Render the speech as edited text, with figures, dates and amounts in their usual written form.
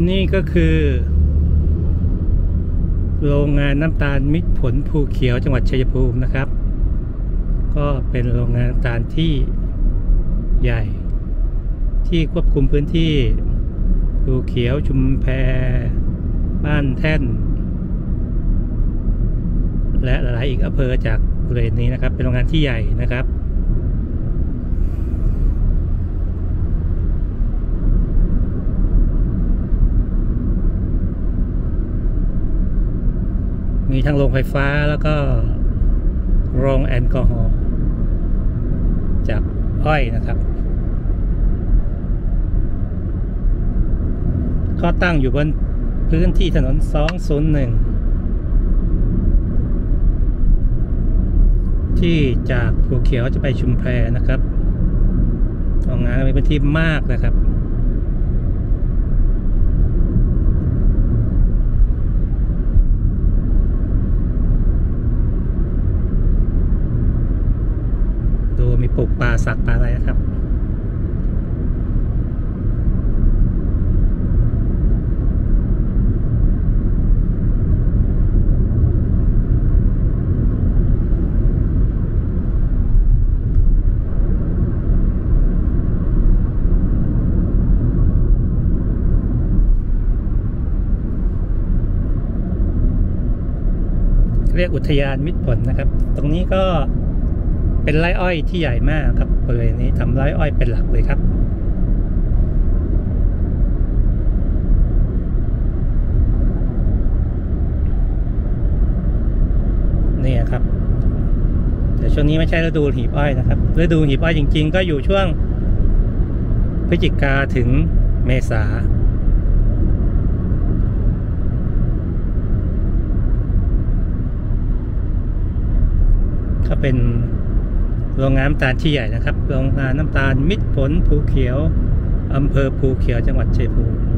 นี่ก็คือโรงงานน้ำตาลมิตรผลภูเขียวจังหวัดชัยภูมินะครับก็เป็นโรงงานน้ำตาลที่ใหญ่ที่ควบคุมพื้นที่ภูเขียวชุมแพบ้านแท่นและหลายอีกอำเภอจากบริเวณนี้นะครับเป็นโรงงานที่ใหญ่นะครับมีทั้งโรงไฟฟ้าแล้วก็โรงแอลกอฮอล์จากอ้อยนะครับก็ตั้งอยู่บนพื้นที่ถนน201ที่จากภูเขียวจะไปชุมแพนะครับโรงงานมีพื้นที่มากนะครับดูมีปลูกป่าสักป่าอะไรนะครับเรียกอุทยานมิตรผลนะครับตรงนี้ก็เป็นไร่อ้อยที่ใหญ่มากครับบริเวณนี้ทำไร่อ้อยเป็นหลักเลยครับนี่ครับแต่ช่วงนี้ไม่ใช่ฤดูหีบอ้อยนะครับฤดูหีบอ้อยจริงๆก็อยู่ช่วงพฤศจิกาถึงเมษาก็เป็นโรงงานน้ำตาลที่ใหญ่นะครับโรงงานน้ำตาลมิตรผลภูเขียวอำเภอภูเขียวจังหวัดชัยภูมิ